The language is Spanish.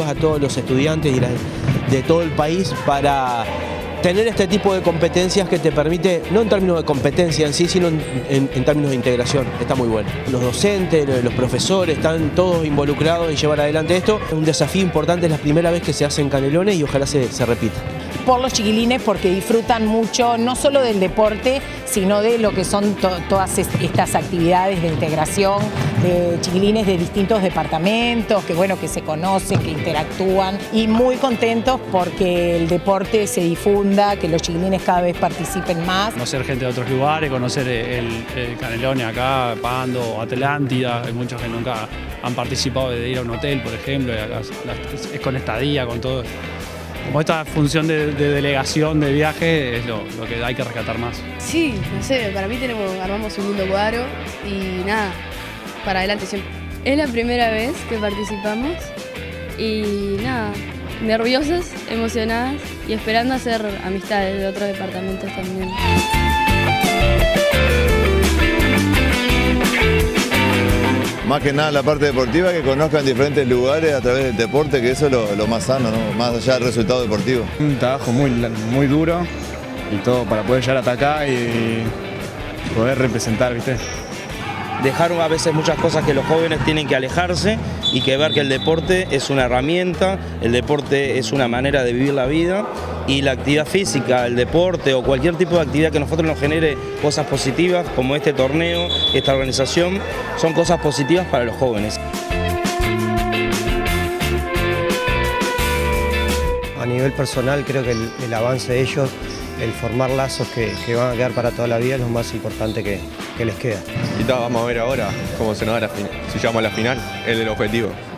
llamados a todos los estudiantes de todo el país para tener este tipo de competencias que te permite, no en términos de competencia en sí, sino en términos de integración. Está muy bueno. Los docentes, los profesores, están todos involucrados en llevar adelante esto. Es un desafío importante, es la primera vez que se hace en Canelones y ojalá se repita. Por los chiquilines, porque disfrutan mucho, no solo del deporte, sino de lo que son todas estas actividades de integración de chiquilines de distintos departamentos, que bueno, que se conocen, que interactúan, y muy contentos porque el deporte se difunda, que los chiquilines cada vez participen más. Conocer gente de otros lugares, conocer el Canelones acá, Pando, Atlántida, hay muchos que nunca han participado de ir a un hotel, por ejemplo, y acá es con estadía, con todo. Como esta función de delegación de viaje es lo que hay que rescatar más. Sí, no sé, para mí armamos un lindo cuadro y nada, para adelante siempre. Es la primera vez que participamos y nada, nerviosas, emocionadas y esperando hacer amistades de otros departamentos también. Más que nada la parte deportiva, que conozcan diferentes lugares a través del deporte, que eso es lo más sano, ¿no? Más allá del resultado deportivo. Un trabajo muy duro y todo para poder llegar hasta acá y poder representar, ¿viste? Dejar a veces muchas cosas que los jóvenes tienen que alejarse y que ver que el deporte es una herramienta, el deporte es una manera de vivir la vida y la actividad física, el deporte o cualquier tipo de actividad que a nosotros nos genere cosas positivas como este torneo, esta organización, son cosas positivas para los jóvenes. A nivel personal creo que el avance de ellos, el formar lazos que van a quedar para toda la vida es lo más importante que les queda. Y vamos a ver ahora cómo se nos da si llegamos a la final, es el objetivo.